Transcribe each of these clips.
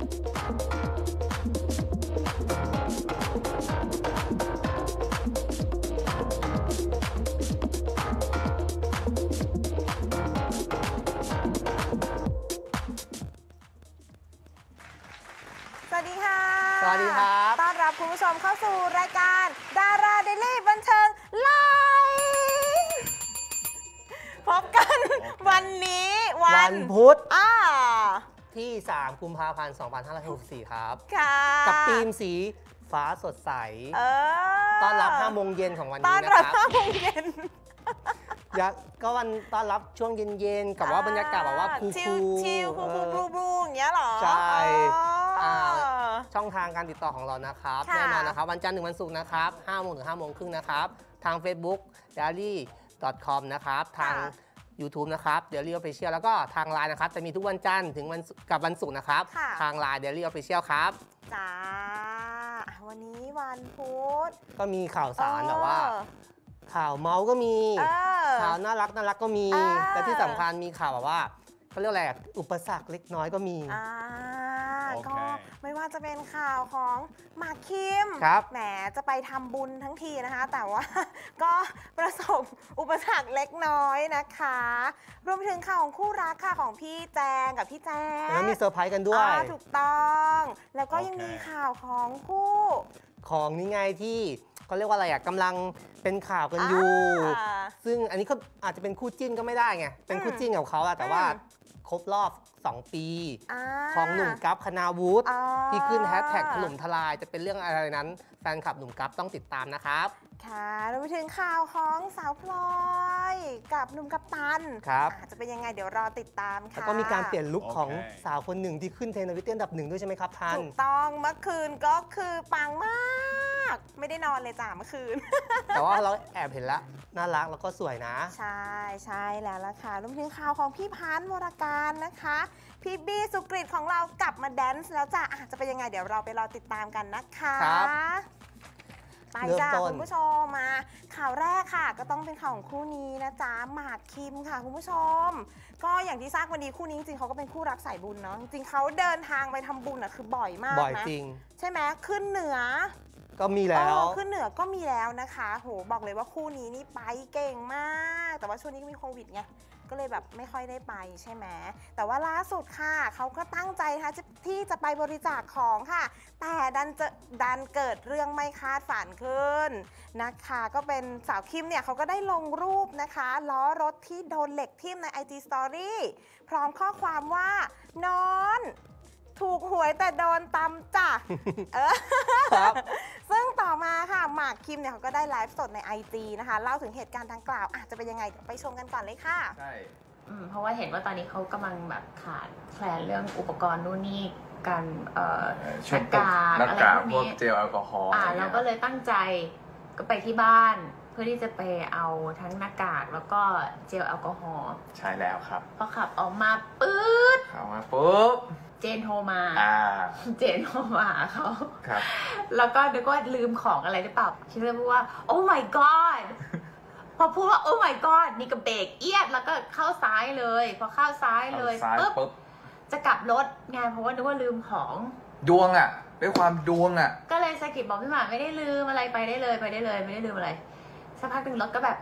สวัสดีค่ะสวัสดีครับต้อนรับคุณผู้ชมเข้าสู่รายการดาราเดลี่บันเทิงไลฟ์พบกันวันนี้วันพุธอ่าที่ 3 กุมภาพันธ์ 2564 ครับค่ะกับธีมสีฟ้าสดใส ต้อนรับ 5 โมงเย็นของวันนี้นะครับต้อนรับ 5 โมงเย็นก็วันต้อนรับช่วงเย็นๆ กับว่าบรรยากาศแบบว่าคูลชิลคูลบลูอย่างเงี้ยเหรอใช่อ๋อช่องทางการติดต่อของเรานะครับค่ะแน่นอนนะครับ วันจันทร์ถึงวันศุกร์นะครับ 5 โมงถึง 5 โมงครึ่งนะครับ ทาง Facebook diary.com นะครับ ทาง YouTube นะครับ Daily Official แล้วก็ทาง LINE นะครับ จะมีทุกวันจันทร์ถึงกับวันศุกร์นะครับ ทาง LINE Daily Official ครับจ้าวันนี้วันพุธก็มีข่าวสารแบบว่า ข่าวเมาส์ก็มี ข่าวน่ารักก็มี แต่ที่สำคัญมีข่าวแบบว่าเขาเรียกอะไรอุปสรรคเล็กน้อยก็มีก็ไม่ว่าจะเป็นข่าวของหมากคิม แหมจะไปทำบุญทั้งทีนะคะ แต่ว่าก็ประสบอุปสรรคเล็กน้อยนะคะ รวมไปถึงข่าวของคู่รักค่ะของพี่แจงกับพี่แจ๊คแล้วมีเซอร์ไพรส์กันด้วยถูกต้อง แล้วก็ยังมีข่าวของคู่ของนี่ไงที่เขาเรียกว่าอะไรกำลังเป็นข่าวกันอยู่ ซึ่งอันนี้เขาอาจจะเป็นคู่จิ้นก็ไม่ได้ไง เป็นคู่จิ้นกับเขาแต่ว่าครบรอบ 2 ปีของหนุ่มกัฟคณาวุฒิที่ขึ้นแฮชแท็กถล่มทลายจะเป็นเรื่องอะไรนั้นแฟนคลับหนุ่มกัฟต้องติดตามนะครับค่ะเราไปถึงข่าวของสาวพลอยกับหนุ่มกัปตันจะเป็นยังไงเดี๋ยวรอติดตามค่ะแล้วก็มีการเปลี่ยนลุคของสาวคนหนึ่งที่ขึ้นเทรนด์ทวิตเตอร์อันดับ 1ด้วยใช่ไหมครับท่านถูกต้องเมื่อคืนก็คือปังมากไม่ได้นอนเลยจ้ะเมื่อคืนแต่ว่าเราแอบเห็นแล้วน่ารักแล้วก็สวยนะใช่แล้วล่ะค่ะรวมถึงข่าวของพี่พันธ์วรการนะคะพี่บี้สุกฤตของเรากลับมาแดนซ์แล้วจ้ะจะเป็นยังไงเดี๋ยวเราไปรอติดตามกันนะคะไปจ้าคุณผู้ชมมาข่าวแรกค่ะก็ต้องเป็นข่าวของคู่นี้นะจ๊ะหมากคิมค่ะคุณผู้ชมก็อย่างที่ทราบวันนี้คู่นี้จริงๆเขาก็เป็นคู่รักสายบุญเนาะจริงๆเขาเดินทางไปทำบุญคือบ่อยมากนะบ่อยจริงใช่ไหมขึ้นเหนือก็มีแล้วขึ้นเหนือก็มีแล้วนะคะโหบอกเลยว่าคู่นี้นี่ไปเก่งมากแต่ว่าช่วงนี้ก็มีโควิดไงก็เลยแบบไม่ค่อยได้ไปใช่ไหมแต่ว่าล่าสุดค่ะเขาก็ตั้งใจนะคะที่จะไปบริจาคของค่ะแต่ดันเกิดเรื่องไม่คาดฝันขึ้นนะคะก็เป็นสาวคิมเนี่ยเขาก็ได้ลงรูปนะคะล้อรถที่โดนเหล็กทิ่มใน IG Story พร้อมข้อความว่านอนถูกหวยแต่โดนตำจ้ะซึ่งต่อมาค่ะหมากคิมเนี่ยเขาก็ได้ไลฟ์สดใน IG นะคะเล่าถึงเหตุการณ์ดังกล่าวจะเป็นยังไงเดี๋ยวไปชมกันก่อนเลยค่ะใช่เพราะว่าเห็นว่าตอนนี้เขากำลังแบบขาดแคลนเรื่องอุปกรณ์นู่นนี่การหน้ากากพวกเจลแอลกอฮอล์เราก็เลยตั้งใจก็ไปที่บ้านเพื่อที่จะไปเอาทั้งหน้ากากแล้วก็เจลแอลกอฮอล์ใช่แล้วครับพอขับออกมาปุ๊บเจนโทรมาเจนโทรมาเขาครับแล้วก็นึกว่าลืมของอะไรหรือเปล่าคิดเลยพูดว่า oh my god พอพูดว่า oh my god นี่ก็เบรกเอียดแล้วก็เข้าซ้ายเลยพอเข้าซ้ายเลยปุ๊บจะกลับรถไงเพราะว่านึกว่าลืมของดวงด้วยความดวงก็เลยสกิปบอกพี่หมาไม่ได้ลืมอะไรไปได้เลยไม่ได้ลืมอะไรสักพักหนึ่งรถก็แบบ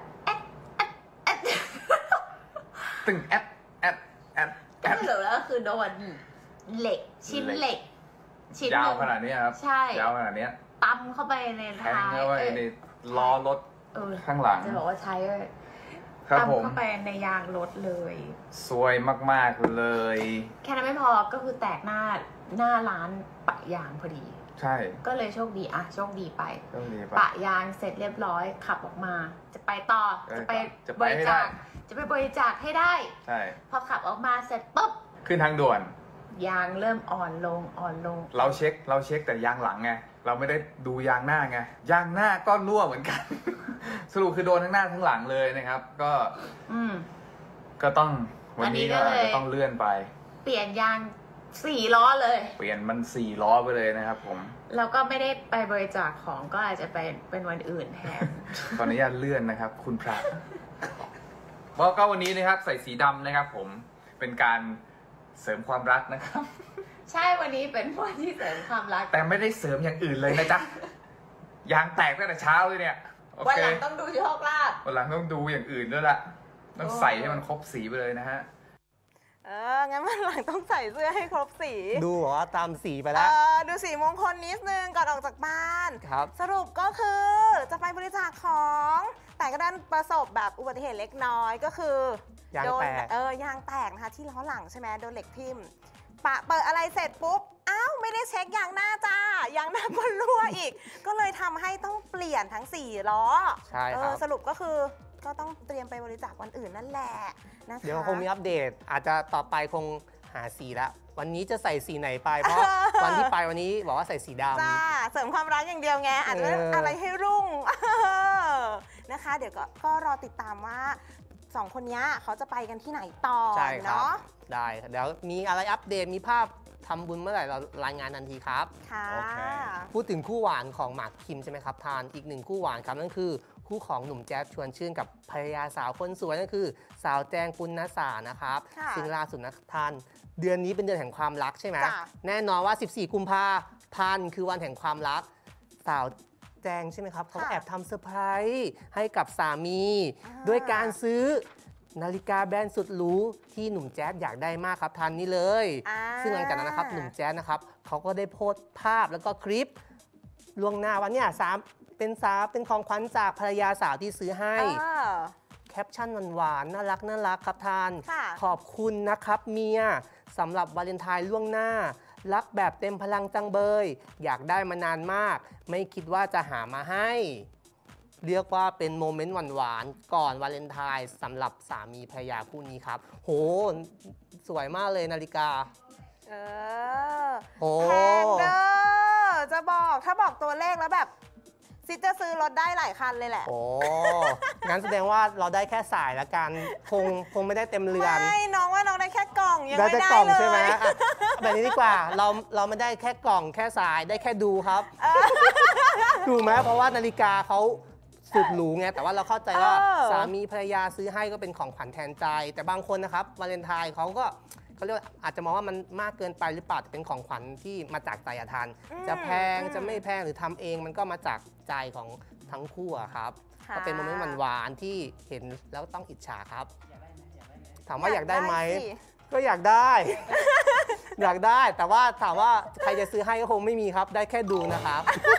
ตึงก็เหลือแล้วคือโดนเหล็กชิ้นเหล็กชิ้นยาวขนาดนี้ครับใช่ยาวขนาดนี้ปั๊มเข้าไปในท้ายเข้าไปในล้อรถข้างหลังจะบอกว่าใช้ปั๊มเข้าไปในยางรถเลยสวยมากๆเลยแค่นั้นไม่พอก็คือแตกหน้าร้านปะยางพอดีใช่ก็เลยโชคดีโชคดีไปปะยางเสร็จเรียบร้อยขับออกมาจะไปต่อจะไปบริจาคให้ได้ใช่พอขับออกมาเสร็จปุ๊บขึ้นทางด่วนยางเริ่มอ่อนลงเราเช็คแต่ยางหลังไงเราไม่ได้ดูยางหน้าไงยางหน้าก็รั่วเหมือนกัน สรุปคือโดนทั้งหน้าทั้งหลังเลยนะครับก็ต้องวันนี้ก็จะต้องเลื่อนไปเปลี่ยนยาง4 ล้อเลยเปลี่ยนมัน4 ล้อไปเลยนะครับผมแล้วก็ไม่ได้ไปบริจาคของก็อาจจะเป็นวันอื่นแทนตอนนี้เลื่อนนะครับคุณพระก็วันนี้นะครับใส่สีดำนะครับผมเป็นการเสริมความรักนะครับใช่วันนี้เป็นวันที่เสริมความรักแต่ไม่ได้เสริมอย่างอื่นเลยนะจ๊ะยางแตกตั้งแต่เช้าเลยเนี่ยโอวันเคหลังต้องดูโชคลาภวันหลังต้องดูอย่างอื่นด้วยละต้องใส่ให้มันครบสีไปเลยนะฮะงั้นวันหลังต้องใส่เสื้อให้ครบสีดูบอกว่าตามสีไปแล้วดูสีมงคลนิดนึงก่อนออกจากบ้านครับสรุปก็คือจะไปบริจาคของ แต่ก็ดันประสบแบบอุบัติเหตุเล็กน้อยก็คือยางแตกยางแตกนะคะที่ล้อหลังใช่ไหมโดนเหล็กทิ่มเปิดอะไรเสร็จปุ๊บอ้าวไม่ได้เช็คยางหน้าจ้ายางหน้าก็รั่วอีก ก็เลยทำให้ต้องเปลี่ยนทั้ง4ล้อใช่ครับสรุปก็คือก็ต้องเตรียมไปบริจาควันอื่นนั่นแหละนะคะเดี๋ยวคงมีอัปเดตอาจจะต่อไปคงหาสีแล้ววันนี้จะใส่สีไหนไป เพราะ วันที่ไปวันนี้บอกว่าใส่สีดำจ้าเสริมความรักอย่างเดียวไงอาจจะไม่ต้องอะไรให้รุ่ง นะคะ เดี๋ยวก็รอติดตามว่า2คนนี้เขาจะไปกันที่ไหนต่อใช่ครับเนาะได้เดี๋ยวมีอะไรอัปเดตมีภาพทำบุญเมื่อไหร่เรารายงานทันทีครับค่ะโอเคพูดถึงคู่หวานของหมากคิมใช่ไหมครับทานอีกหนึ่งคู่หวานครับนั่นคือคู่ของหนุ่มแจ๊บชวนชื่นกับภรรยาสาวคนสวยนั่นคือสาวแจงปุณณสานะครับค่ะซึ่งล่าสุดนะทานเดือนนี้เป็นเดือนแห่งความรักใช่ไหมจ้ะแน่นอนว่า 14 กุมภาพันธ์คือวันแห่งความรักสาวแจงใช่ไหมครับเขาแอบทำเซอร์ไพรส์ให้กับสามีด้วยการซื้อนาฬิกาแบรนด์สุดหรูที่หนุ่มแจ๊ดอยากได้มากครับทันนี้เลย ซึ่งหลังจากนั้นนะครับหนุ่มแจ๊ดนะครับเขาก็ได้โพสต์ภาพแล้วก็คลิปล่วงหน้าวันเนี่ยเป็นของขวัญจากภรรยาสาวที่ซื้อให้ แคปชั่นหวานๆน่ารักครับทานค่ะขอบคุณนะครับเมียสำหรับวาเลนไทน์ล่วงหน้า รักแบบเต็มพลังจังเบย อยากได้มานานมาก ไม่คิดว่าจะหามาให้ เรียกว่าเป็นโมเมนต์หวานๆก่อนวาเลนไทน์สำหรับสามีภรรยาคู่นี้ครับ โห สวยมากเลยนาฬิกา โอ้แพงเด้อจะบอกถ้าบอกตัวเลขแล้วแบบซิจะซื้อรถได้หลายคันเลยแหละโอ้ งั้นแสดงว่าเราได้แค่สายละกัน คงไม่ได้เต็มเรือนไม่น้องว่าน้องได้แค่กล่องยังได้ไม่แต่ได้กล่องเลยใช่ไหมอ่ะแบบนี้ดีกว่าเราไม่ได้แค่กล่องแค่สายได้แค่ดูครับถูกไหมเพราะว่านาฬิกาเขาสุดหรูไงแต่ว่าเราเข้าใจว่าสามีภรรยาซื้อให้ก็เป็นของขวัญแทนใจ แต่บางคนนะครับวาเลนไทน์เขาเรียกว่าอาจจะมองว่ามันมากเกินไปหรือเปล่าแต่เป็นของขวัญที่มาจากใจอะทานจะแพงจะไม่แพงหรือทำเองมันก็มาจากใจของทั้งคู่อะครับค่ะก็เป็นโมเมนต์หวานๆที่เห็นแล้วต้องอิจฉาครับ ถามว่าอยากได้ไหมสิก็อยากได้ อยากได้แต่ว่าถามว่าใครจะซื้อให้ก็คงไม่มีครับ ได้แค่ดูนะครับ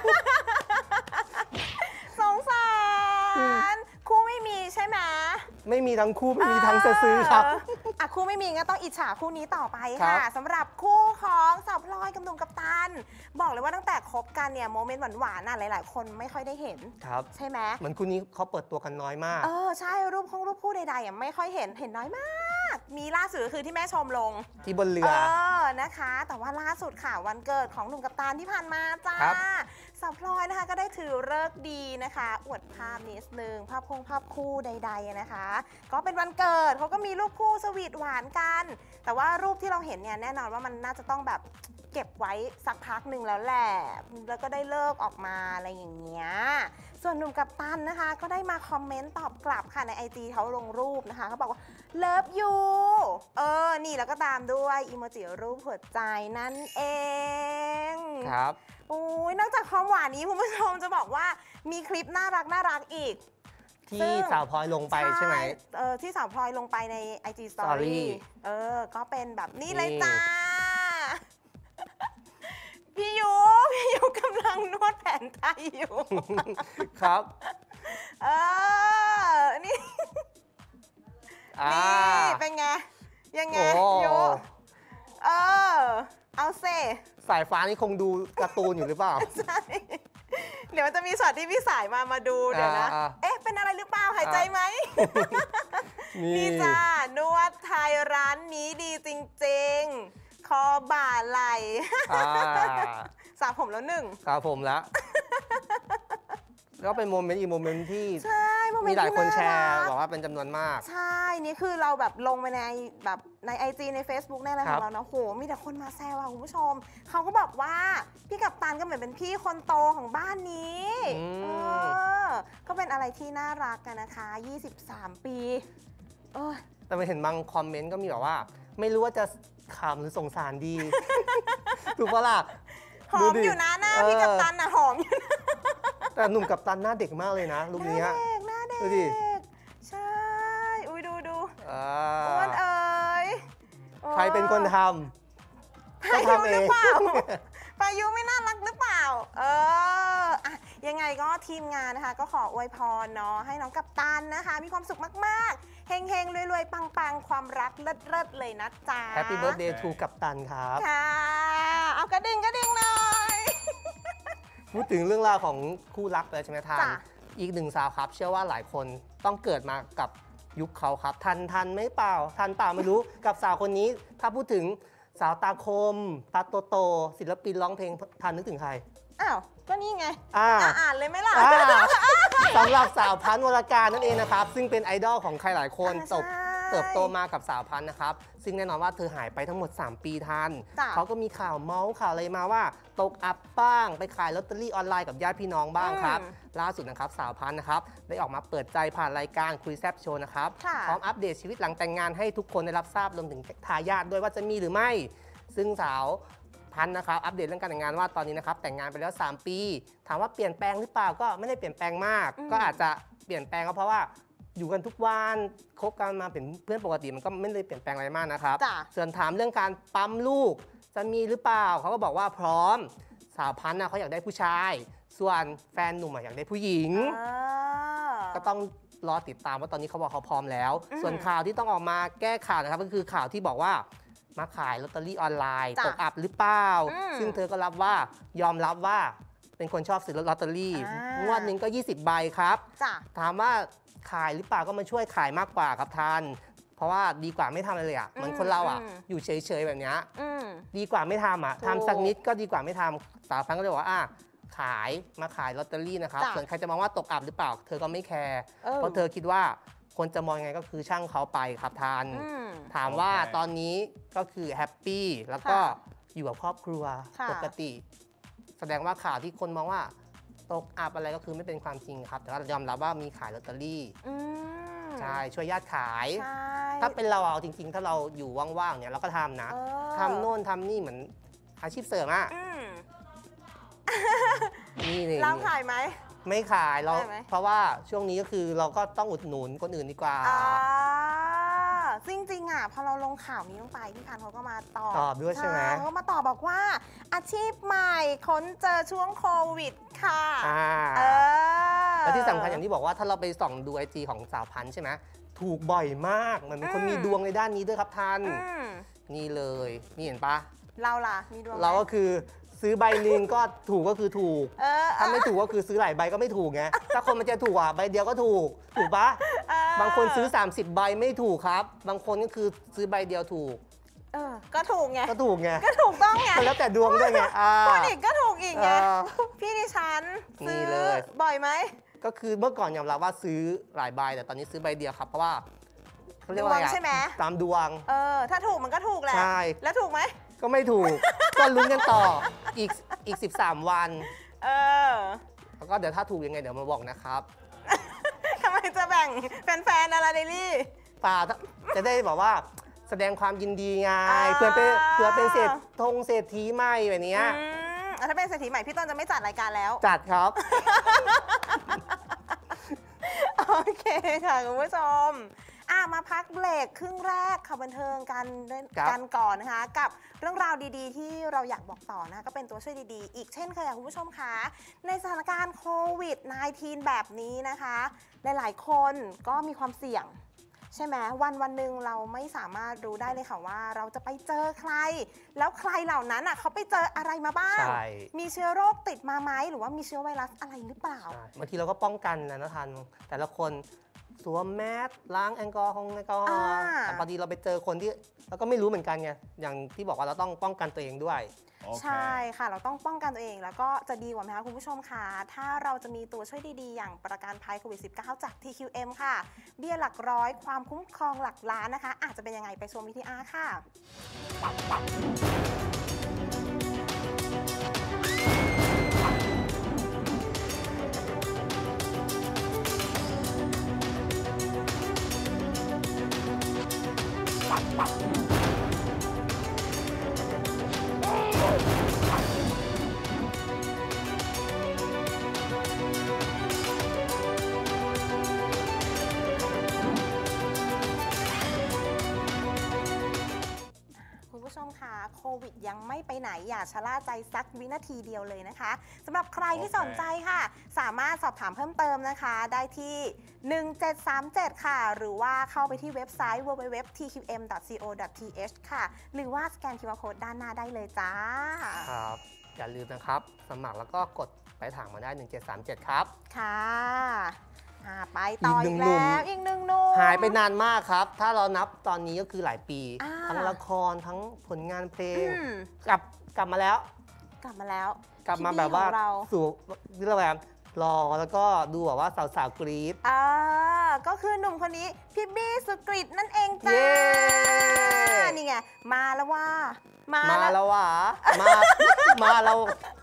สงสารคู่ไม่มีใช่ไหมไม่มีทั้งคู่ไม่มีทั้งจะซื้อครับคู่ไม่มีก็ต้องอิจฉาคู่นี้ต่อไปครัค่ะบสำหรับคู่ของสาวพลอยกับหนุ่มกัปตัน บอกเลยว่าตั้งแต่คบกันเนี่ยโมเมนต์หวานๆน่ะหลายๆ คนไม่ค่อยได้เห็นครับใช่ไหมเหมือนคู่นี้เขาเปิดตัวกันน้อยมากใช่รูปคู่ใดๆไม่ค่อยเห็นน้อยมาก มีล่าสุดก็คือที่แม่ชมลงที่บนเรือนะคะ แต่ว่าล่าสุดค่ะวันเกิดของหนุ่มกัปตันที่ผ่านมาจ้าครับสาวพลอยนะคะก็ได้ถือฤกษ์ดีนะคะอวดภาพนิดนึงภาพคู่ใดๆนะคะ ก็เป็นวันเกิดเขาก็มีรูปคู่สวีทหวานกัน แต่ว่ารูปที่เราเห็นเนี่ยแน่นอนว่ามันน่าจะต้องแบบเก็บไว้สักพักหนึ่งแล้วแหละแล้วก็ได้เลิกออกมาอะไรอย่างเงี้ยส่วนหนุ่มกัปตันนะคะ ก็ได้มาคอมเมนต์ตอบกลับค่ะใน IG เขาลงรูปนะคะเขาบอกว่า Love you นี่แล้วก็ตามด้วยอีโมจิรูปหัวใจนั่นเองครับโอ้ยนอกจากความหวานนี้คุณผู้ชมจะบอกว่ามีคลิปน่ารักอีกที่สาวพลอยลงไปใช่ไหมที่สาวพลอยลงไปใน IG Story Story ก็เป็นแบบนี้เลยจ้า พี่ยูกำลังนวดแผนไทยอยู่ครับนี่ เป็นไง ยังไงโอ้ยูเอาเซสายฟ้านี่คงดูการ์ตูนอยู่หรือเปล่าใช่ เดี๋ยวมันจะมีช็อตที่พี่สายมาดูเดี๋ยวนะ เป็นอะไรหรือเปล่าหายใจไหม นี่จ้านวดไทยร้านนี้ดีจริงๆ คอบ่าไหลสระผมแล้วหนึ่งครับผมแล้ว ก็เป็นโมเมนต์อีกโมเมนต์ที่ใช่โมเมนต์มีหลายคนแชร์ที่น่ารักบอกว่าเป็นจำนวนมากใช่ นี่คือเราแบบลงไปในแบบใน IG ใน Facebook แน่เลยคขรัอบ งเรานะโหมีแต่คนมาแซวคุณผู้ชม เขาก็บอกว่าพี่กัปตันก็เหมือนเป็นพี่คนโตของบ้านนี้ก็เป็นอะไรที่น่ารักกันนะคะ 23 ปีแต่ไปเห็นบางคอมเมนต์ก็มีแบบว่า ไม่รู้ว่าจะขำหรือสงสารดี ถูกปะล่ะหอมอยู่นะหน้าพี่กัปตันหอมอยู่นะแต่หนุ่มกัปตันหน้าเด็กมากเลยนะรูปนี้หน้าเด็กดูดิใช่อุ้ยดูอ้อ้วนเอ๋ยใครเป็นคนทำพายุหรือเปล่าพายุไม่น่ารักหรือเปล่าอะยังไงก็ทีมงานนะคะ ก็ขออวยพรเนาะให้น้องกัปตันนะคะ มีความสุขมากๆเฮงๆรวยๆปังๆความรักเลิศๆเลยนะจ๊ะ Happy Birthday to กัปตันครับค่ะเอากระดิ่งหน่อยพูดถึงเรื่องราวของคู่รักเลยใช่ไหมทันจ้ะอีกหนึ่งสาวครับ เชื่อว่าหลายคนต้องเกิดมากับยุคเขาครับ ทันไหมเปล่า ทันเปล่าไม่รู้ กับสาวคนนี้ ถ้าพูดถึงสาวตาคม ตาโตๆศิลปินร้องเพลงทันนึกถึงใครอ้าวก็นี่ไง อ่านเลยไหมล่ะสำหรับสาวพันธุ์วรการนั่นเองนะครับ ซึ่งเป็นไอดอลของใครหลายคนใช่เติบโตมากับสาวพันธุ์นะครับ ซึ่งแน่นอนว่าเธอหายไปทั้งหมด 3 ปีทันจ้ะเขาก็มีข่าวเมาส์ข่าวอะไรมาว่า ตกอับบ้าง ไปขายลอตเตอรี่ออนไลน์กับญาติพี่น้องบ้างครับ ล่าสุดนะครับสาวพันธุ์นะครับได้ออกมาเปิดใจผ่านรายการคุยแซบโชว์นะครับค่ะพร้อมอัปเดตชีวิตหลังแต่งงานให้ทุกคนได้รับทราบรวมถึงทายาทด้วยว่าจะมีหรือไม่ ซึ่งสาวพันธุ์นะครับอัปเดตเรื่องการแต่งงานว่าตอนนี้นะครับแต่งงานไปแล้ว 3 ปี ถามว่าเปลี่ยนแปลงหรือเปล่าก็ไม่ได้เปลี่ยนแปลงมาก ก็อาจจะเปลี่ยนแปลงก็เพราะว่าอยู่กันทุกวันคบกันมาเป็นเพื่อนปกติมันก็ไม่ได้เปลี่ยนแปลงอะไรมากนะครับจ้ะส่วนถามเรื่องการปั๊มลูกจะมีหรือเปล่าเขาก็บอกว่าพร้อมสาวพันธุ์เขาอยากได้ผู้ชาย ส่วนแฟนหนุ่มอยากได้ผู้หญิง ก็ต้องรอติดตามว่าตอนนี้เขาบอกเขาพร้อมแล้ว ส่วนข่าวที่ต้องออกมาแก้ข่าวนะครับก็คือข่าวที่บอกว่ามาขายลอตเตอรี่ออนไลน์จ้ะตกอับหรือเปล่า ซึ่งเธอก็ยอมรับว่าเป็นคนชอบซื้อลอตเตอรี่ งวดหนึ่งก็ 20 ใบครับจ้ะถามว่าขายหรือเปล่าก็มาช่วยขายมากกว่าครับท่านเพราะว่าดีกว่าไม่ทำอะไรเลยอ่ะเหมือนคนเราอ่ะอยู่เฉยๆแบบเนี้ย ดีกว่าไม่ทำอ่ะถูกทำสักนิดก็ดีกว่าไม่ทำสาวพันธุ์ก็เลยบอกว่าขายมาขายลอตเตอรี่นะครับจ้ะส่วนใครจะมองว่าตกอับหรือเปล่า เธอก็ไม่แคร์เออเพราะเธอคิดว่าคนจะมองยังไงก็คือช่างเขาไปครับทาน ถามว่าโอเคตอนนี้ก็คือแฮปปี้แล้วก็ค่ะอยู่กับครอบครัวค่ะปกติ แสดงว่าข่าวที่คนมองว่าตกอับอะไรก็คือไม่เป็นความจริงครับ แต่ว่ายอมรับว่ามีขายลอตเตอรี่อืมใช่ช่วยญาติขายใช่ถ้าเป็นเราเอาจริง ๆ ถ้าเราอยู่ว่างๆเนี่ยเราก็ทำนะเออทำโน่นทำนี่เหมือนอาชีพเสริมอะอืมนี่นี่เราขายไหมไม่ขายเราได้ไหมเพราะว่าช่วงนี้ก็คือเราก็ต้องอุดหนุนคนอื่นดีกว่าจริงๆอ่ะพอเราลงข่าวนี้ลงไปพี่พันธุ์เขาก็มาตอบตอบด้วยใช่ไหมเขาก็มาตอบบอกว่า อาชีพใหม่ค้นเจอช่วงโควิดค่ะอ่าเออแล้วที่สำคัญอย่างที่บอกว่าถ้าเราไปส่องดูไอจีของสาวพันธุ์ใช่ไหมถูกบ่อยมากเหมือนเป็นคนมีดวงในด้านนี้ด้วยครับท่านอืมนี่เลยนี่เห็นปะเราล่ะมีดวงไหมเราก็คือซื้อใบหนึ่งก็ถูกก็คือถูกเออถ้าไม่ถูกก็คือซื้อหลายใบก็ไม่ถูกไงถ้าคนมันจะถูกอ่ะใบเดียวก็ถูกปะเออบางคนซื้อ 30 ใบไม่ถูกครับ บางคนก็คือซื้อใบเดียวถูกก็ถูกไงก็ถูกไงก็ถูกต้องไงมันแล้วแต่ดวงด้วยไงพูดอีกก็ถูกอีกไงเออพี่ดิฉันนี่ซื้อเลยบ่อยไหมก็คือเมื่อก่อนยอมรับว่าซื้อหลายใบแต่ตอนนี้ซื้อใบเดียวครับเพราะว่าเขาเรียกว่าอะไรดวงอะใช่ไหมตามดวงถ้าถูกมันก็ถูกแหละใช่แล้วถูกไหมก็ไม่ถูก ก็ลุ้นกันต่ออีก 13 วันเออแล้วก็เดี๋ยวถ้าถูกยังไงเดี๋ยวมาบอกนะครับทำไมจะแบ่งแฟนๆอะไรเดลี่ป่าจะได้บอกว่าแสดงความยินดีไงอ่าเพื่อเป็นเศรษฐีใหม่แบบเนี้ยถ้าเป็นเศรษฐีใหม่พี่ต้นจะไม่จัดรายการแล้วจัดครับโอเคค่ะคุณผู้ชมมาพักเบรกครึ่งแรกข่าวบันเทิงกันครับกันก่อนนะคะ กับเรื่องราวดีๆ ที่เราอยากบอกต่อนะคะก็เป็นตัวช่วยดีๆ อีกเช่นเคยค่ะคุณผู้ชมคะในสถานการณ์โควิด -19 แบบนี้นะคะ หลายๆคนก็มีความเสี่ยง ใช่ไหมวันหนึ่งเราไม่สามารถรู้ได้เลยค่ะว่าเราจะไปเจอใคร แล้วใครเหล่านั้นเขาไปเจออะไรมาบ้างใช่มีเชื้อโรคติดมาไหมหรือว่ามีเชื้อไวรัสอะไรหรือเปล่าใช่บางทีเราก็ป้องกันนะทันแต่ละคนสวมแมสล้างแอลกอฮอล์แต่พอดีเราไปเจอคนที่เราก็ไม่รู้เหมือนกันไงอย่างที่บอกว่าเราต้องป้องกันตัวเองด้วยใช่ค่ะ เราต้องป้องกันตัวเองแล้วก็จะดีกว่าไหมคะคุณผู้ชมคะถ้าเราจะมีตัวช่วยดีๆ อย่างประกันภัยโควิด -19 จาก TQM ค่ะ เบี้ยหลักร้อยความคุ้มครองหลักล้านนะคะ อาจจะเป็นยังไงไปชมวิทยาค่ะคผู้ชมค่ะโควิดยังไม่ไปไหนอย่าชะล่าใจสักวินาทีเดียวเลยนะคะสำหรับใครที่สนใจค่ะสามารถสอบถามเพิ่มเติมนะคะได้ที่ 1737 ค่ะหรือว่าเข้าไปที่เว็บไซต์ www.tqm.co.th ค่ะหรือว่าสแกน QR Code ด้านหน้าได้เลยจ้าครับอย่าลืมนะครับสมัครแล้วก็กดไปถามมาได้ 1737 ครับค่ะไปต่ออีกแล้วอีกหนึ่งหนุ่มหายไปนานมากครับ ถ้าเรานับตอนนี้ก็คือหลายปีทั้งละครทั้งผลงานเพลงกลับมาแล้วกลับมาแบบว่าสู่เรื่องแบบรอแล้วก็ดูแบบว่าสาวๆกรี๊ดก็คือหนุ่มคนนี้พี่บี้สุกฤตนั่นเองจ้านี่ไงมาแล้วว่ามาแล้วว่ามาแล้ว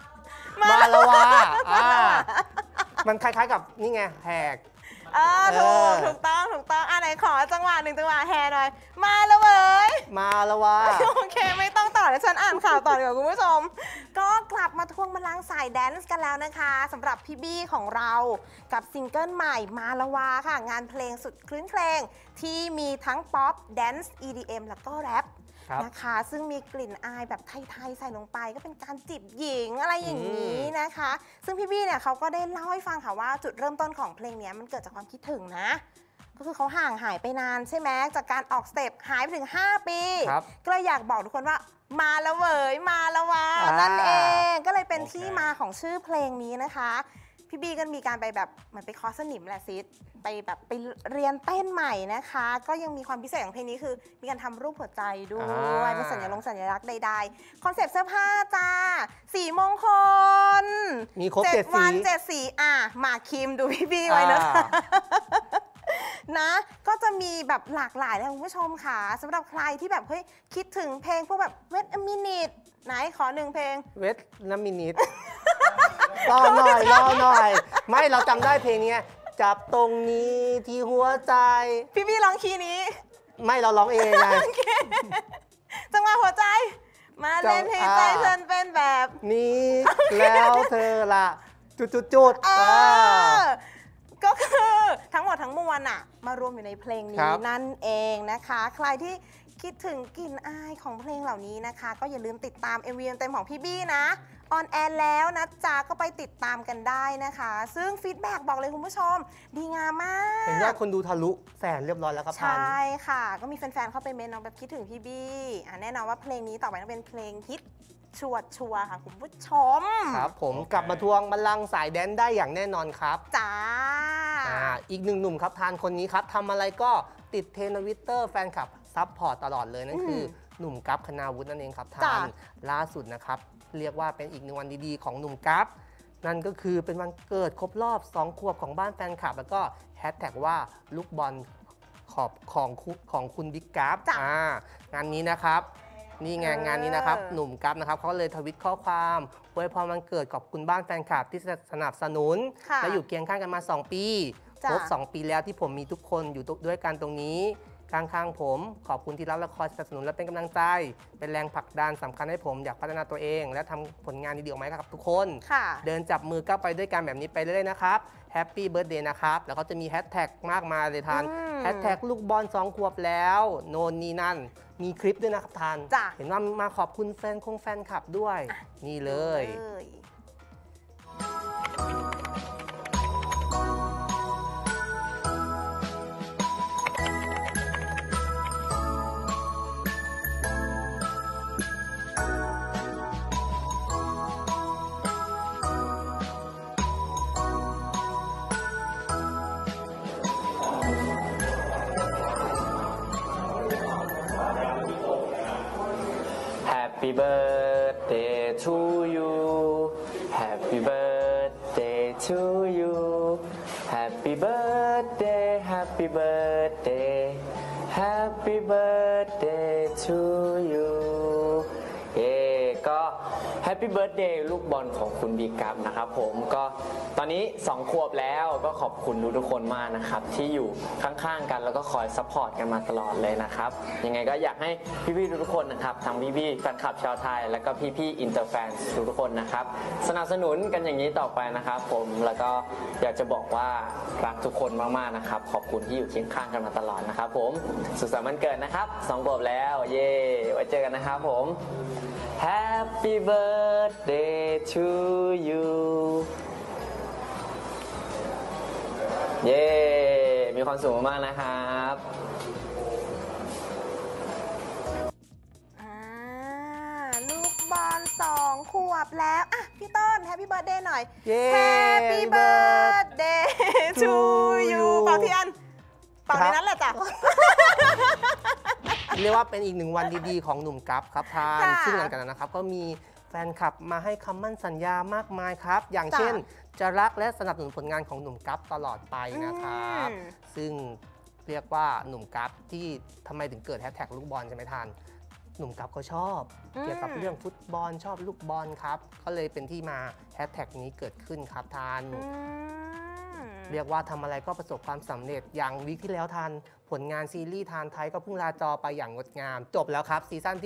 ว่ามันคล้ายๆกับนี่ไงแหกถูกต้องไหนขอจังหวะหนึ่งจังหวะแฮหน่อยมาแล้วเว้ยมาแล้วว่าโอเคไม่ต้องต่อแล้วฉันอ่านข่าวต่อเดี๋ยวคุณผู้ชมก็กลับมาทวงบัลลังก์สายแดนซ์กันแล้วนะคะสำหรับพี่บี้ของเรากับซิงเกิลใหม่มาละวาค่ะงานเพลงสุดคลื้นเพลงที่มีทั้งป๊อปแดนซ์ EDM แล้วก็แรปนะคะซึ่งมีกลิ่นอายแบบไทยๆใส่ลงไปก็เป็นการจีบหญิงอะไรอย่างนี้นะคะซึ่งพี่บี้เนี่ยเขาก็ได้เล่าให้ฟังค่ะว่าจุดเริ่มต้นของเพลงนี้มันเกิดจากความคิดถึงนะก็คือเขาห่างหายไปนานใช่ไหมจากการออกสเต็ปหายไปถึง5 ปีก็เลยอยากบอกทุกคนว่ามาแล้วเว้ยมาแล้วว่านั่นเองก็เลยเป็นที่มาของชื่อเพลงนี้นะคะพี่บี้ก็มีการไปแบบเหมือนไปคอร์สสนิมแหละซิดไปเรียนเต้นใหม่นะคะก็ยังมีความพิเศษของเพลงนี้คือมีการทำรูปหัวใจด้วยเป็นสัญลักษณ์ใดๆคอนเซ็ปต์เสื้อผ้าจ้าสีมงคลมีครบ7 วัน7 สีมาคิมดูพี่บี้ไว้นะคะนะก็จะมีแบบหลากหลายเลยคุณผู้ชมค่ะสำหรับใครที่แบบเฮ้ยคิดถึงเพลงพวกแบบเวทมินิทไหนขอ1 เพลงเวทมินิทรอหน่อยไม่เราจำได้เพลงนี้จับตรงนี้ที่หัวใจพี่บี้ร้องคีย์นี้ไม่เราร้องเองไงจังหวะหัวใจมาเล่นให้ใจเธอเป็นแบบนี้แล้วเธอล่ะจุดก็คือทั้งหมดทั้งมวลมารวมอยู่ในเพลงนี้นั่นเองนะคะใครที่คิดถึงกลิ่นอายของเพลงเหล่านี้นะคะก็อย่าลืมติดตาม MV เต็มของพี่บี้นะออนแอร์แล้วนะจ๊ะก็ไปติดตามกันได้นะคะซึ่งฟีดแบ็กบอกเลยคุณผู้ชมดีงามมากเห็นยอดคนดูทะลุ100,000เรียบร้อยแล้วครับใช่ค่ะก็มีแฟนๆเข้าไปเมนต์น้องแบบคิดถึงพี่บี้แน่นอนว่าเพลงนี้ต่อไปต้องเป็นเพลงฮิตชัวร์ค่ะคุณผู้ชมครับผมกลับมาทวงบัลลังก์สายแดนได้อย่างแน่นอนครับจ้าอีกหนึ่งหนุ่มครับทานคนนี้ครับทำอะไรก็ติดเทรนด์ทวิตเตอร์แฟนคลับซัพพอร์ตตลอดเลยนั่นคือหนุ่มกั๊บคณาวุฒินั่นเองครับทานล่าสุดนะครับเรียกว่าเป็นอีกหนึ่งวันดีๆของหนุ่มกั๊บนั่นก็คือเป็นวันเกิดครบรอบ2 ขวบของบ้านแฟนคลับแล้วก็แฮชแท็กว่าลูกบอลขอบของคุณบิ๊กกั๊บงานนี้นะครับนี่ไงงานนี้นะครับหนุ่มกั๊บนะครับเขาเลยทวิตข้อความอวยพรวันเกิดขอบคุณบ้านแฟนคลับที่สนับสนุนและอยู่เคียงข้างกันมา2 ปีครบ2 ปีแล้วที่ผมมีทุกคนอยู่ด้วยกันตรงนี้ข้างๆผมขอบคุณที่รับและคอยสนับสนุนและเป็นกำลังใจเป็นแรงผลักดันสำคัญให้ผมอยากพัฒนาตัวเองและทำผลงานดีๆออกมาให้กับทุกคนเดินจับมือก้าวไปด้วยกันแบบนี้ไปเรื่อยๆนะครับแฮปปี้เบิร์ธเดย์นะครับแล้วเขาจะมีแฮชแท็กมากมายเลยทานแฮชแท็กลูกบอล2 ขวบแล้วโน่นนี่นั่นมีคลิปด้วยนะครับทานเห็นว่ามาขอบคุณแฟนคลับด้วยนี่เลย Happy birthday to you Happy birthday to you Happy birthday Happy birthday Happy birthday to you ก็ให้ Happy Birthday ลูกบอลของคุณบีกัฟนะครับผมก็ตอนนี้2 ขวบแล้วก็ขอบคุณทุกคนมากนะครับที่อยู่ข้างๆกันแล้วก็คอยซัพพอร์ตกันมาตลอดเลยนะครับยังไงก็อยากให้พี่ๆทุกคนนะครับทั้งพี่ๆแฟนคลับชาวไทยแล้วก็พี่ๆอินเตอร์แฟนทุกคนนะครับสนับสนุนกันอย่างนี้ต่อไปนะครับผมแล้วก็อยากจะบอกว่ารักทุกคนมากๆนะครับขอบคุณที่อยู่เคียงข้างกันมาตลอดนะครับผมสุขสันต์วันเกิดนะครับ2 ขวบแล้วเย้ไว้เจอกันนะครับผม Happy birthday to you เย้มีความสุขมากนะครับลูกบอล2 ขวบแล้วอ่ะพี่ต้น Happy Birthday หน่อยเย้ Happy Birthday to you เป่าเทียนเป่าในนั้นแหละจ้ะเรียกว่าเป็นอีก1 วันดีๆของหนุ่มกัฟครับทานค่ะซึ่งหลังจากนั้นนะครับก็มีแฟนคลับมาให้คำมั่นสัญญามากมายครับ อย่างจ้ะเช่นจะรักและสนับสนุนผลงานของหนุ่มกัฟตลอดไปนะครับอืมซึ่งเรียกว่าหนุ่มกัฟที่ทำไมถึงเกิดแฮชแท็กลูกบอลใช่ไหมทานหนุ่มกัฟเขาชอบ เกี่ยวกับเรื่องฟุตบอลชอบลูกบอลครับก็เลยเป็นที่มาแฮชแท็กนี้เกิดขึ้นครับทาน เรียกว่าทำอะไรก็ประสบความสำเร็จอย่างวีคที่แล้วทันผลงานซีรีส์ทานไทยก็เพิ่งลาจอไปอย่างงดงาม จบแล้วครับซีซั่นที่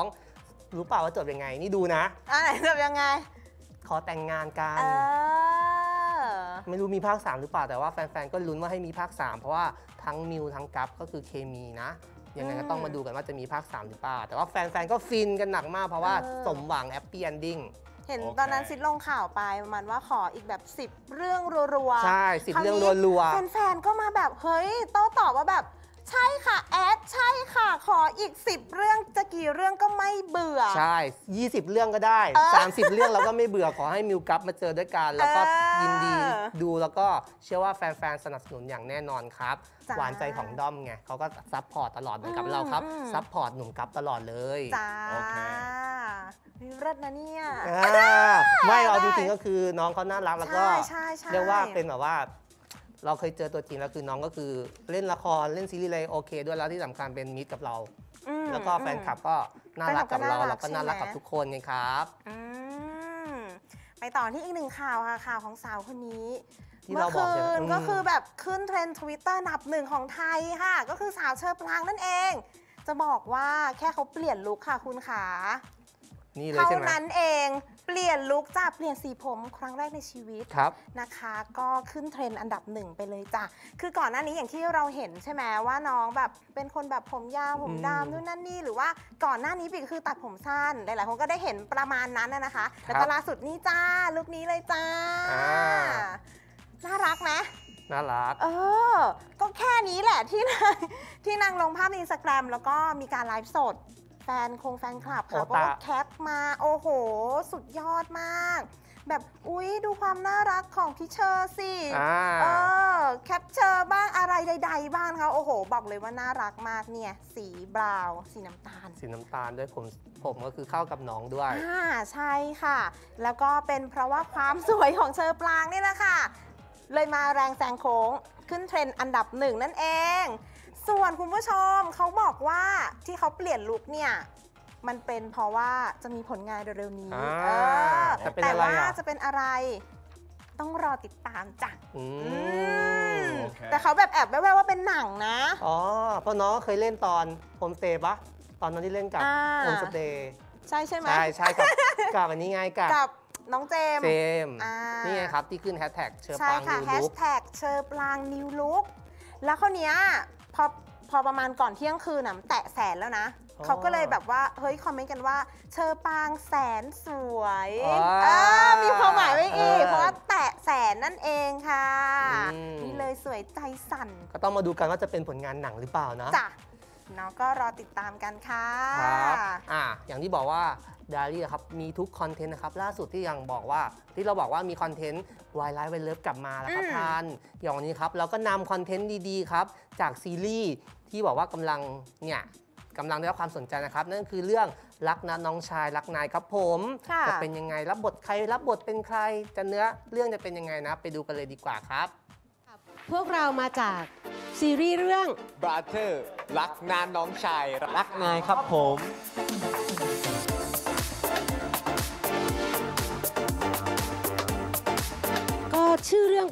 2 รู้เปล่าว่าจบยังไง นี่ดูนะไหนจบยังไงขอแต่งงานกัน ไม่รู้มีภาค 3 หรือเปล่าแต่ว่าแฟนๆ ก็ลุ้นว่าให้มีภาค 3 เพราะว่าทั้งมิวทั้งกัฟก็คือเคมีนะ ยังไงก็ต้องมาดูกันว่าจะมีภาค 3 หรือเปล่า แต่ว่าแฟนๆ ก็ฟินกันหนักมากเพราะว่าสมหวังแฮปปี้เอนดิ้งเห็นโอเคตอนนั้นซิดลงข่าวไปประมาณว่าขออีกแบบ10 เรื่องรัวๆใช่10 เรื่องรัวแฟนๆ ก็มาแบบเฮ้ยโต้ตอบว่าแบบใช่ค่ะแอดใช่ค่ะขออีก10 เรื่องจะกี่เรื่องก็ไม่เบื่อๆ ใช่ 20 เรื่องก็ได้ 30 เรื่องเราก็ไม่เบื่อขอให้มิวกัฟมาเจอด้วยกัน แล้วก็ยินดีดูแล้วก็เชื่อว่าแฟนๆ สนับสนุนอย่างแน่นอนครับจ้าหวานใจของด้อมไงเขาก็ซัพพอร์ตตลอดเหมือนกับเราครับอืมซัพพอร์ตหนุ่มกัฟตลอดเลยจ้าโอเคเลิศนะเนี่ยไม่เอาจริงๆก็คือน้องเขาน่ารักแล้วก็ใช่ใช่เรียกว่าเป็นแบบว่า เราเคยเจอตัวจริงแล้วคือน้องก็คือเล่นละครเล่นซีรีส์อะไรโอเคด้วยแล้วที่สำคัญเป็นมิตรกับเราอืมแล้วก็แฟนคลับก็น่ารักกับเราแฟนคลับก็น่ารักเราก็น่ารักใช่ไหมกับทุกคนไงครับอืมไปต่อที่อีกหนึ่งข่าวค่ะข่าวของสาวคนนี้ที่เราบอกเมื่อคืนใช่ไหมก็คือแบบขึ้นเทรนด์ Twitter อันดับ 1 ของไทยค่ะ ก็คือสาวเชอปรางนั่นเอง จะบอกว่าแค่เขาเปลี่ยนลุคค่ะคุณขานี่เลยเท่าใช่ไหมนั้นเองเปลี่ยนลุคจ้ะเปลี่ยนสีผมครั้งแรกในชีวิตครับนะคะก็ขึ้นเทรนด์อันดับ 1ไปเลยจ้ะคือก่อนหน้านี้อย่างที่เราเห็นใช่ไหมว่าน้องแบบเป็นคนแบบผมยาวผมดำนู่นนั่นนี่หรือว่าก่อนหน้านี้ปีกคือตัดผมสั้นหลายๆคนก็ได้เห็นประมาณนั้นนะคะ แล้วก็ล่าสุดนี่จ้าลุคนี้เลยจ้าอ่าน่ารักไหมน่ารักก็แค่นี้แหละที่นางลงภาพในอินสตาแกรมแล้วก็มีการไลฟ์สดแฟนคลับโอ้ค่ะก็ตาแคปมาโอ้โห สุดยอดมาก แบบอุ๊ยดูความน่ารักของพี่เชอร์สิ แคปเจอร์บ้างอะไรใดๆบ้างเขาโอ้โห บอกเลยว่าน่ารักมากเนี่ยสีบราวน์สีน้ำตาลสีน้ำตาลด้วยผมก็คือเข้ากับน้องด้วยใช่ค่ะ แล้วก็เป็นเพราะว่าความสวยของเชอปรางนี่แหละค่ะ เลยมาแรงแซงโค้งขึ้นเทรนด์อันดับ 1 นั่นเอง ส่วนคุณผู้ชมเขาบอกว่าที่เขาเปลี่ยนลุคเนี่ย มันเป็นเพราะว่าจะมีผลงานเร็วๆนี้จะเป็นแต่อะไรว่าอ่ะจะเป็นอะไร ต้องรอติดตามจ้ะอืมโอเคแต่เขาแบบแอบแว่วๆว่าเป็นหนังนะอ๋อเพราะน้องก็เคยเล่นตอนโฮมสเตย์ปะตอนนั้นที่เล่นกับอ่าโฮมสเตย์ใช่ไหมใช่กับอันนี้ไงกับกับน้องเจมส์เจมส์อ่านี่ไงครับที่ขึ้นแฮชแท็กเชอใช่ปางค่ะนิวแฮลุชกแท็กเชอปรางนิวลุกแล้วคราวเนี้ยพอประมาณก่อนเที่ยงคืนน่ะแตะแสนแล้วนะอ๋อเขาก็เลยแบบว่าเฮ้ยคอมเมนต์กันว่าเชอปรางแสนสวยอ๋อมีความหมายไว้อีกเออเพราะว่าแตะแสนนั่นเองค่ะอืมนี่เลยสวยใจสั่นก็ต้องมาดูกันว่าจะเป็นผลงานหนังหรือเปล่านะจ้ะเนาะก็รอติดตามกันค่ะครับอย่างที่บอกว่าดารี่ครับมีทุกคอนเทนต์นะครับล่าสุดที่เราบอกว่ามีคอนเทนต์วายไลฟ์ไวเลิฟกลับมาแล้วครับท่านอย่างวันนี้ครับเราก็นำคอนเทนต์ดีๆครับจากซีรีส์ที่บอกว่ากำลังได้รับความสนใจนะครับนั่นคือเรื่องรักนะน้องชายรักนายครับผมค่ะจะเป็นยังไงรับบทใครรับบทเป็นใครจะเนื้อเรื่องจะเป็นยังไงนะไปดูกันเลยดีกว่าครับพวกเรามาจากซีรีส์เรื่อง Brother รักนานน้องชายรักนายครับผม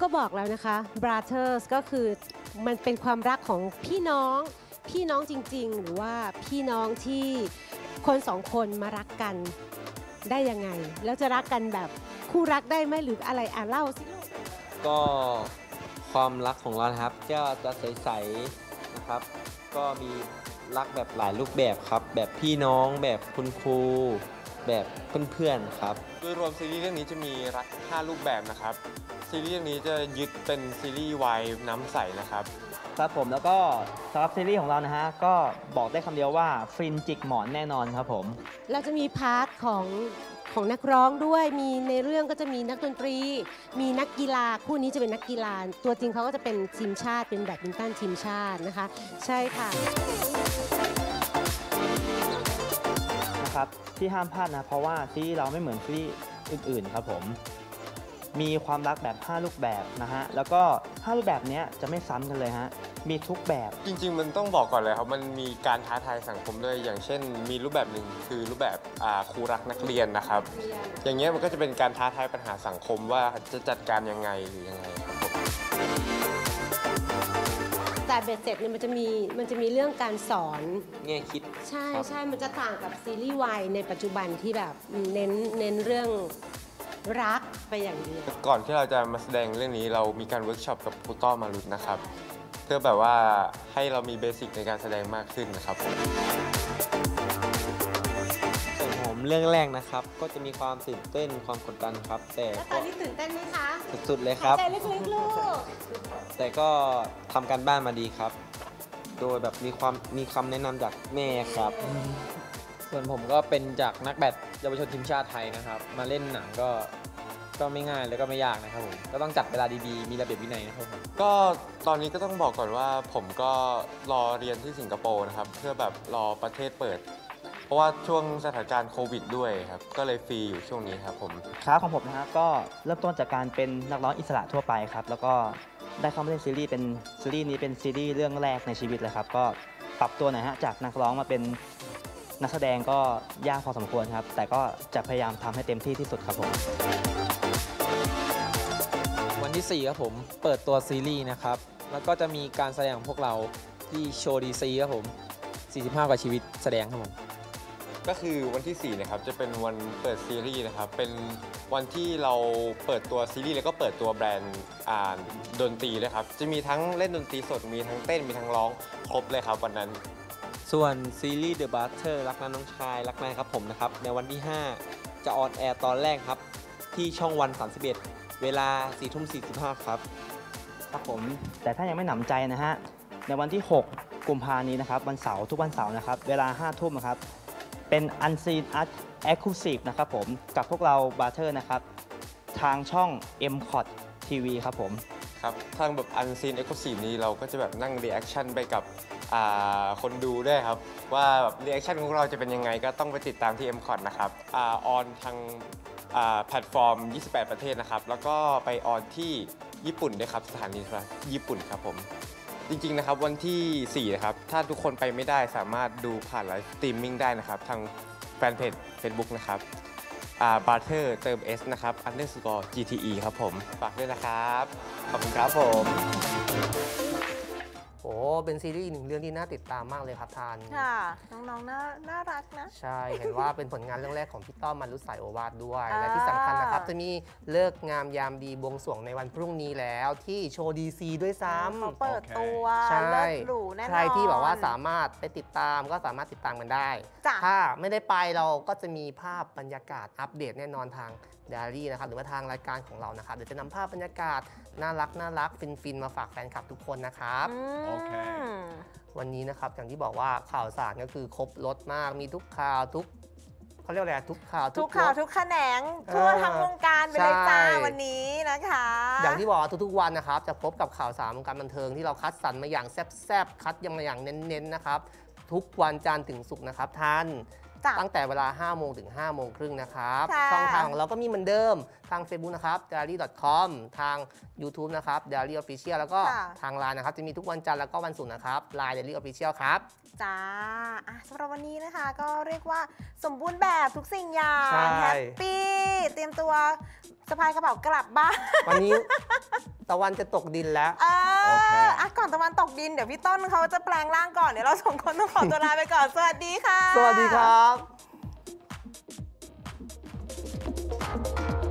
ก็บอกแล้วนะคะ brothers ก็คือมันเป็นความรักของพี่น้องจริงๆ หรือว่าพี่น้องที่คนสองคนมารักกันได้ยังไง แล้วจะรักกันแบบคู่รักได้ไหมหรืออะไรเล่าสิลูกก็ความรักของเรานะครับก็จะใสๆนะครับ ก็มีรักแบบหลายรูปแบบครับ แบบพี่น้องแบบคุณครูแบบเพื่อนๆครับโดยรวมซีรีส์เรื่องนี้จะมีรัก 5 รูปแบบนะครับซีรีส์เรื่องนี้จะยึดเป็นซีรีส์วายน้ำใสนะครับครับผมแล้วก็สำหรับซีรีส์ของเรานะฮะก็บอกได้คำเดียวว่าฟินจิกหมอนแน่นอนครับผมเราจะมีพาร์ทของนักร้องด้วยมีในเรื่องก็จะมีนักดนตรี มีนักกีฬาคู่นี้จะเป็นนักกีฬาตัวจริงเขาก็จะเป็นทีมชาติเป็นแบดมินตันทีมชาตินะคะใช่ค่ะนะครับที่ห้ามพลาดนะเพราะว่าซีรีส์เราไม่เหมือนซีรีส์อื่นๆครับผมมีความรักแบบ 5 รูปแบบนะฮะแล้วก็5รูปแบบนี้จะไม่ซ้ำกันเลยฮะมีทุกแบบจริงๆมันต้องบอกก่อนเลยครับมันมีการท้าทายสังคมด้วยอย่างเช่น มีรูปแบบหนึ่งคือรูปแบบครูรักนักเรียนนะครับอย่างเงี้ยมันก็จะเป็นการท้าทายปัญหาสังคมว่าจะจัดการยังไงหรือยังไงครับผมแต่เบ็ดเสร็จเนี่ยมันจะมีเรื่องการสอนแง่คิดใช่มันจะต่างกับซีรีส์วายในปัจจุบันที่แบบเน้นเรื่องรักไปอย่างเดียวก่อนที่เราจะมาแสดงเรื่องนี้เรามีการเวิร์กช็อปกับครูต้อมารุตนะครับเพื่อแบบว่าให้เรามีเบสิกในการแสดงมากขึ้นนะครับผมส่วนผมเรื่องแรกนะครับ ก็จะมีความตื่นเต้นความกดดันครับ แต่แล้วตก็อนนี้ตื่นเต้นไหมคะสุดๆเลยครับใจลึกๆลูกแต่ก็ทำการบ้านมาดีครับ โดยแบบมีคำแนะนำจากแม่ครับส่วนผมก็เป็นจากนักแบดเยาวชนทีมชาติไทยนะครับ มาเล่นหนังก็ไม่ง่ายแล้วก็ไม่ยากนะครับผมก็ต้องจัดเวลาดีๆมีระเบียบวินัยนะครับผมก็ตอนนี้ก็ต้องบอกก่อนว่าผมก็รอเรียนที่สิงคโปร์นะครับเพื่อแบบรอประเทศเปิด เพราะว่าช่วงสถานการณ์โควิดด้วยครับก็เลยฟรีอยู่ช่วงนี้ครับผมครับของผมนะฮะก็เริ่มต้นจากการเป็นนักร้องอิสระทั่วไปครับแล้วก็ได้เข้ามาเล่นซีรีส์นี้เป็นซีรีส์เรื่องแรกในชีวิตเลยครับก็ปรับตัวหน่อยฮะจากนักร้องมาเป็นนักแสดงก็ยากพอสมควรครับแต่ก็จะพยายามทำให้เต็มที่ที่สุดครับผมวันที่ 4 ครับผมเปิดตัวซีรีส์นะครับแล้วก็จะมีการแสดงของพวกเราที่โชว์ดีซีครับผม45 กว่าชีวิตแสดงครับผมก็คือวันที่ 4 นะครับจะเป็นวันเปิดซีรีส์นะครับเป็นวันที่เราเปิดตัวซีรีส์แล้วก็เปิดตัวแบรนด์ดนตรีด้วยครับจะมีทั้งเล่นดนตรีสดมีทั้งเต้นมีทั้งร้องครบเลยครับวันนั้นส่วนซีรีส์ The Brother รักนะน้องชายรักนายครับผมนะครับในวันที่ 5 จะออนแอร์ตอนแรกครับที่ช่องวัน 31 เวลา 4:45 ครับครับผมแต่ถ้ายังไม่หนำใจนะฮะในวันที่ 6 กุมภาพันธ์นี้นะครับวันเสาร์ทุกวันเสาร์นะครับเวลา 5 ทุ่มนะครับเป็น Unseen Art Exclusive นะครับผมกับพวกเรา Brother นะครับทางช่อง MCOT TV ครับผมครับทางแบบ Unseen Exclusive นี้เราก็จะแบบนั่งรีแอคชั่นไปกับคนดูด้วยครับว่าแบบรีแอคชั่นของเราจะเป็นยังไงก็ต้องไปติดตามที่ MCOT นะครับออนทางแพลตฟอร์ม 28 ประเทศนะครับแล้วก็ไปออนที่ญี่ปุ่นด้วยครับสถานีโทรทัศน์ญี่ปุ่นครับผมจริงๆนะครับวันที่ 4 นะครับถ้าทุกคนไปไม่ได้สามารถดูผ่านไลฟ์สตรีมมิ่งได้นะครับทางแฟนเพจ Facebook นะครับBrother เติม S นะครับ _GTE ครับผมฝากด้วยนะครับขอบคุณครับผมโอ้เป็นซีรีส์อีกหนึ่งเรื่องที่น่าติดตามมากเลยครับทานค่ะ น้องๆน่ารักนะใช่ เห็นว่าเป็นผลงานเรื่องแรกของพี่ต้อมมารุสายโอวาทด้วย และที่สำคัญนะครับ จะมีเลิกงามยามดีบวงสรวงในวันพรุ่งนี้แล้วที่โชว์ดีซีด้วยซ้ำเขาเปิดตัวใช่เลิศหรูแน่นอนใครที่แบบว่าสามารถไปติดตามก็สามารถติดตามกันได้จ้ะถ้าไม่ได้ไปเราก็จะมีภาพบรรยากาศอัปเดตแน่นอนทางไดอารี่นะครับหรือว่าทางรายการของเรานะครับเดี๋ยวจะนำภาพบรรยากาศน่ารักฟินมาฝากแฟนคลับทุกคนนะครับโอเควันนี้นะครับอย่างที่บอกว่าข่าวสารก็คือครบรถมากมีทุกข่าวทุกเขาเรียกอะไรทุกข่าวทุกข่าวรสทุกแขนงทั่วทั้งวงการไปเลยจ้าใช่วันนี้นะคะอย่างที่บอกว่าทุกๆวันนะครับจะพบกับข่าวสารวงการบันเทิงที่เราคัดสรรมาอย่างแซ่บๆคัดยังมาอย่างเน้นๆนะครับทุกวันจันทร์ถึงศุกร์นะครับท่านจ้ะตั้งแต่เวลา 5 โมงถึง 5 โมงครึ่งนะครับค่ะช่องทางของเราก็มีเหมือนเดิมทาง Facebook นะครับ diary.com ทาง YouTube นะครับ diary official แล้วก็ค่ะทาง Line นะครับจะมีทุกวันจันทร์แล้วก็วันศุกร์นะครับ Line diary official ครับจ้าสำหรับวันนี้นะคะก็เรียกว่าสมบูรณ์แบบทุกสิ่งอย่างใช่แฮปปี้เตรียมตัวสะพายกระเป๋ากลับบ้านวันนี้ตะวันจะตกดินแล้วโอเคก่อนตะวันตกดินเดี๋ยวพี่ต้นเขาจะแปลงร่างก่อนเดี๋ยวเราสองคนต้องขอตัวลาไปก่อนสวัสดีค่ะสวัสดีครับ